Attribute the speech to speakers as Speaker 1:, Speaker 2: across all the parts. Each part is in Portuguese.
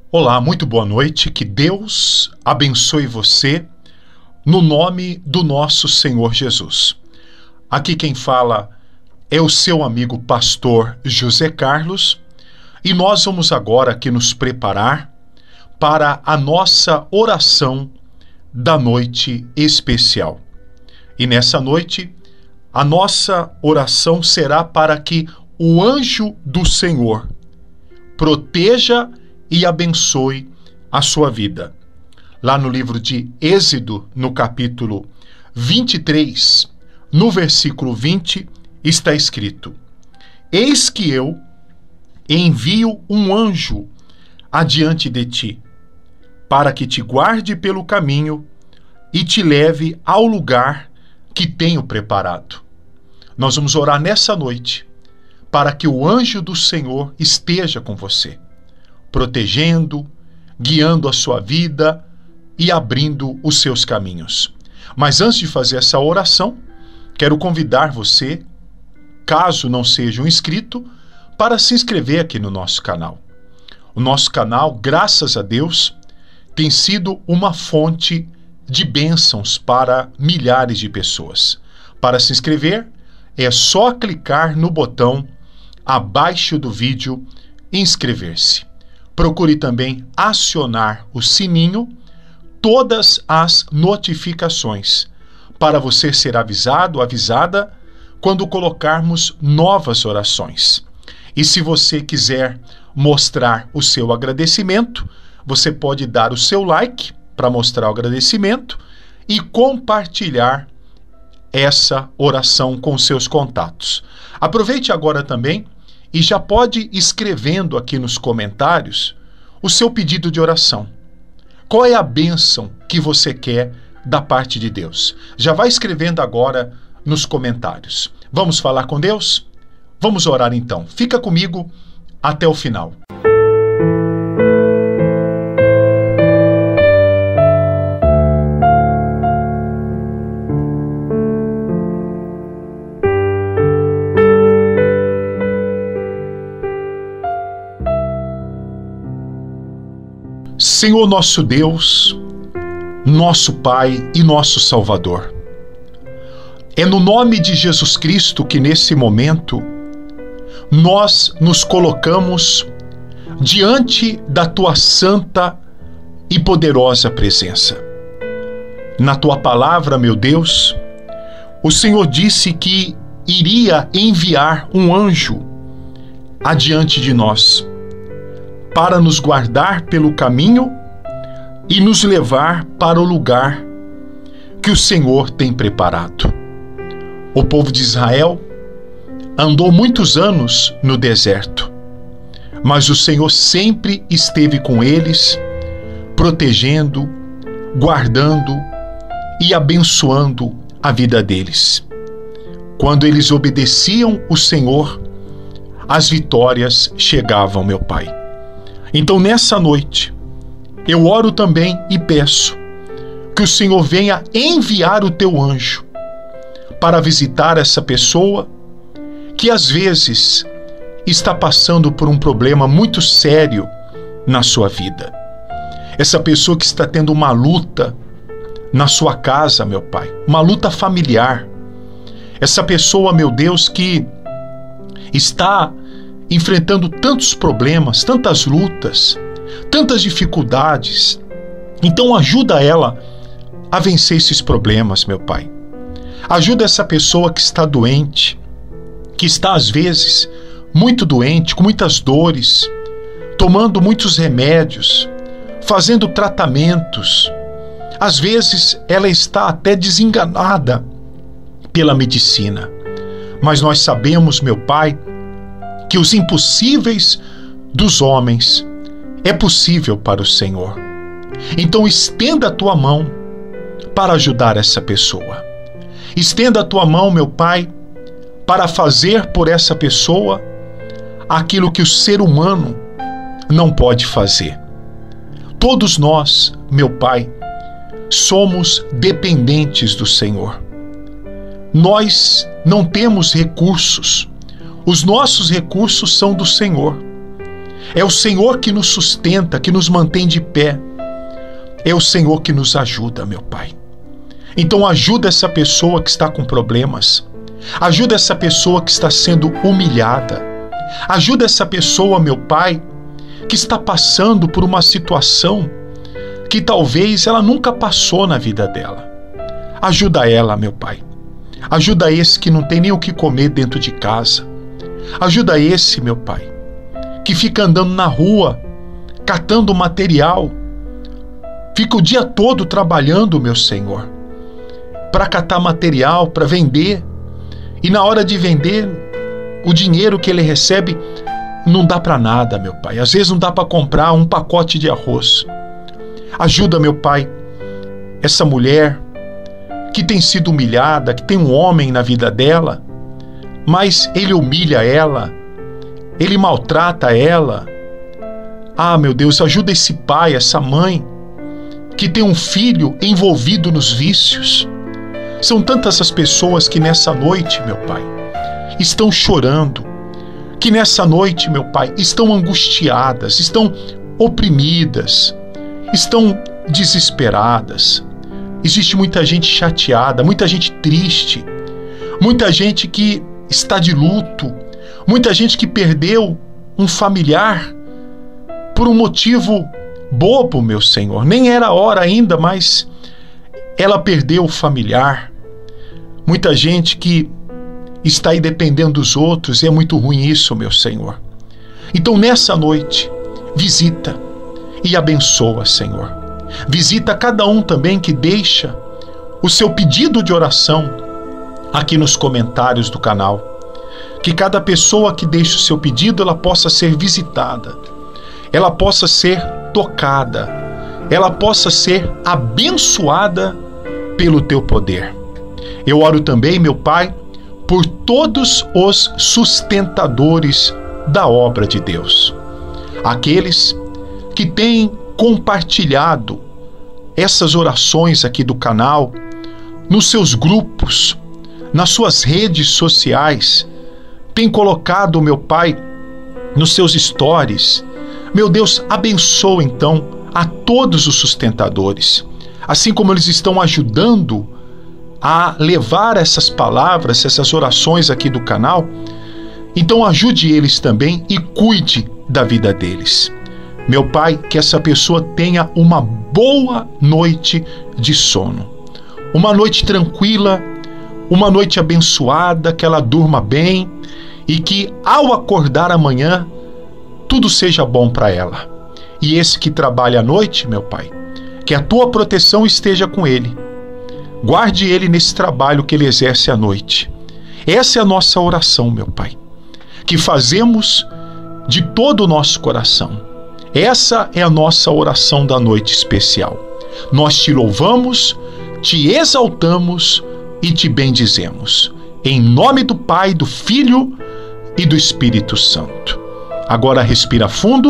Speaker 1: Olá, muito boa noite, que Deus abençoe você no nome do nosso Senhor Jesus. Aqui quem fala é o seu amigo pastor José Carlos e nós vamos agora aqui nos preparar para a nossa oração da noite especial. E nessa noite, a nossa oração será para que o anjo do Senhor proteja e abençoe a sua vida. Lá no livro de Êxodo, no capítulo 23, no versículo 20, está escrito: Eis que eu envio um anjo adiante de ti, para que te guarde pelo caminho e te leve ao lugar que tenho preparado. Nós vamos orar nessa noite para que o anjo do Senhor esteja com você, protegendo, guiando a sua vida e abrindo os seus caminhos. Mas antes de fazer essa oração, quero convidar você, caso não seja um inscrito, para se inscrever aqui no nosso canal. O nosso canal, graças a Deus, tem sido uma fonte de bênçãos para milhares de pessoas. Para se inscrever, é só clicar no botão abaixo do vídeo inscrever-se. Procure também acionar o sininho, todas as notificações, para você ser avisado, avisada, quando colocarmos novas orações. E se você quiser mostrar o seu agradecimento, você pode dar o seu like para mostrar o agradecimento e compartilhar essa oração com seus contatos. Aproveite agora também e já pode ir escrevendo aqui nos comentários o seu pedido de oração. Qual é a bênção que você quer da parte de Deus? Já vai escrevendo agora nos comentários. Vamos falar com Deus? Vamos orar então. Fica comigo até o final. Senhor nosso Deus, nosso Pai e nosso Salvador, é no nome de Jesus Cristo que nesse momento nós nos colocamos diante da Tua santa e poderosa presença. Na Tua palavra, meu Deus, o Senhor disse que iria enviar um anjo adiante de nós, para nos guardar pelo caminho e nos levar para o lugar que o Senhor tem preparado. O povo de Israel andou muitos anos no deserto, mas o Senhor sempre esteve com eles, protegendo, guardando e abençoando a vida deles. Quando eles obedeciam o Senhor, as vitórias chegavam, meu Pai. Então, nessa noite, eu oro também e peço que o Senhor venha enviar o teu anjo para visitar essa pessoa que às vezes está passando por um problema muito sério na sua vida. Essa pessoa que está tendo uma luta na sua casa, meu Pai, uma luta familiar. Essa pessoa, meu Deus, que está enfrentando tantos problemas, tantas lutas, tantas dificuldades. Então ajuda ela a vencer esses problemas, meu Pai. Ajuda essa pessoa que está doente, que está às vezes muito doente, com muitas dores, tomando muitos remédios, fazendo tratamentos. Às vezes ela está até desenganada pela medicina. Mas nós sabemos, meu Pai, que os impossíveis dos homens é possível para o Senhor. Então estenda a tua mão para ajudar essa pessoa. Estenda a tua mão, meu Pai, para fazer por essa pessoa aquilo que o ser humano não pode fazer. Todos nós, meu Pai, somos dependentes do Senhor. Nós não temos recursos. Os nossos recursos são do Senhor. É o Senhor que nos sustenta, que nos mantém de pé. É o Senhor que nos ajuda, meu Pai. Então ajuda essa pessoa que está com problemas. Ajuda essa pessoa que está sendo humilhada. Ajuda essa pessoa, meu Pai, que está passando por uma situação que talvez ela nunca passou na vida dela. Ajuda ela, meu Pai. Ajuda esse que não tem nem o que comer dentro de casa. Ajuda esse, meu Pai, que fica andando na rua, catando material. Fica o dia todo trabalhando, meu Senhor, para catar material, para vender. E na hora de vender, o dinheiro que ele recebe não dá para nada, meu Pai. Às vezes não dá para comprar um pacote de arroz. Ajuda, meu Pai, essa mulher que tem sido humilhada, que tem um homem na vida dela, mas ele humilha ela, ele maltrata ela. Ah, meu Deus, ajuda esse pai, essa mãe, que tem um filho envolvido nos vícios. São tantas as pessoas que nessa noite, meu Pai, estão chorando, que nessa noite, meu Pai, estão angustiadas, estão oprimidas, estão desesperadas. Existe muita gente chateada, muita gente triste, muita gente que está de luto, muita gente que perdeu um familiar por um motivo bobo, meu Senhor. Nem era a hora ainda, mas ela perdeu o familiar. Muita gente que está aí dependendo dos outros, e é muito ruim isso, meu Senhor. Então nessa noite, visita e abençoa, Senhor. Visita cada um também que deixa o seu pedido de oração aqui nos comentários do canal. Que cada pessoa que deixa o seu pedido, ela possa ser visitada, ela possa ser tocada, ela possa ser abençoada pelo teu poder. Eu oro também, meu Pai, por todos os sustentadores da obra de Deus. Aqueles que têm compartilhado essas orações aqui do canal, nos seus grupos, nas suas redes sociais, tem colocado, meu Pai, nos seus stories. Meu Deus, abençoa então a todos os sustentadores, assim como eles estão ajudando a levar essas palavras, essas orações aqui do canal. Então ajude eles também e cuide da vida deles. Meu Pai, que essa pessoa tenha uma boa noite de sono, uma noite tranquila, uma noite abençoada, que ela durma bem e que ao acordar amanhã tudo seja bom para ela. E esse que trabalha à noite, meu Pai, que a tua proteção esteja com ele. Guarde ele nesse trabalho que ele exerce à noite. Essa é a nossa oração, meu Pai, que fazemos de todo o nosso coração. Essa é a nossa oração da noite especial. Nós te louvamos, te exaltamos e te bendizemos. Em nome do Pai, do Filho e do Espírito Santo. Agora respira fundo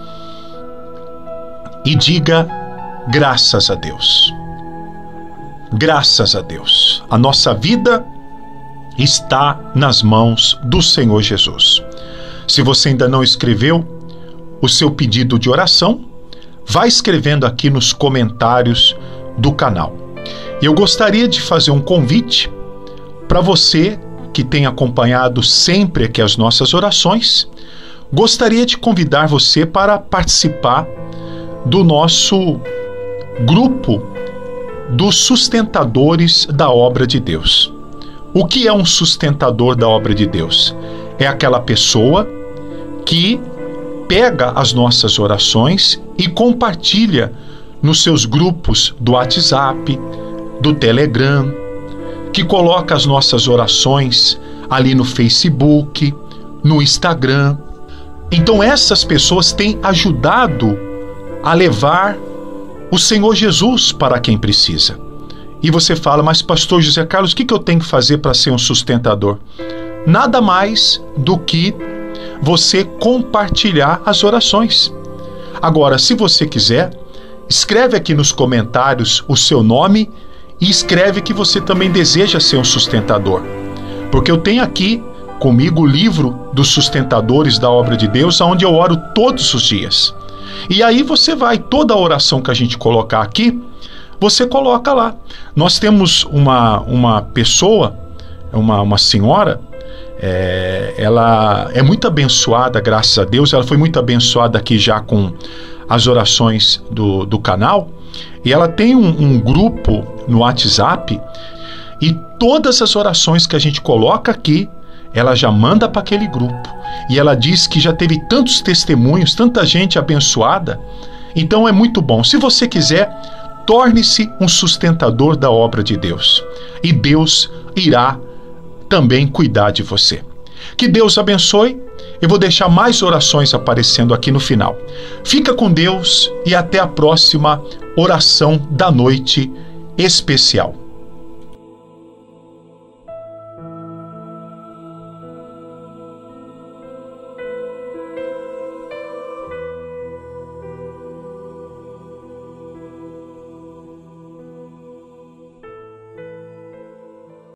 Speaker 1: e diga graças a Deus. Graças a Deus. A nossa vida está nas mãos do Senhor Jesus. Se você ainda não escreveu o seu pedido de oração, vai escrevendo aqui nos comentários do canal. Eu gostaria de fazer um convite para você que tem acompanhado sempre aqui as nossas orações. Gostaria de convidar você para participar do nosso grupo dos sustentadores da obra de Deus. O que é um sustentador da obra de Deus? É aquela pessoa que pega as nossas orações e compartilha nos seus grupos do WhatsApp, do Telegram, que coloca as nossas orações ali no Facebook, no Instagram. Então essas pessoas têm ajudado a levar o Senhor Jesus para quem precisa. E você fala, mas pastor José Carlos, o que eu tenho que fazer para ser um sustentador? Nada mais do que você compartilhar as orações. Agora, se você quiser, escreve aqui nos comentários o seu nome e escreve que você também deseja ser um sustentador. Porque eu tenho aqui comigo o livro dos sustentadores da obra de Deus, onde eu oro todos os dias. E aí você vai, toda a oração que a gente colocar aqui, você coloca lá. Nós temos uma pessoa, uma senhora, ela é muito abençoada, graças a Deus. Ela foi muito abençoada aqui já com as orações do canal. E ela tem um grupo no WhatsApp, e todas as orações que a gente coloca aqui, ela já manda para aquele grupo. E ela diz que já teve tantos testemunhos, tanta gente abençoada. Então é muito bom. Se você quiser, torne-se um sustentador da obra de Deus. E Deus irá também cuidar de você. Que Deus abençoe. Eu vou deixar mais orações aparecendo aqui no final. Fica com Deus e até a próxima oração da noite especial.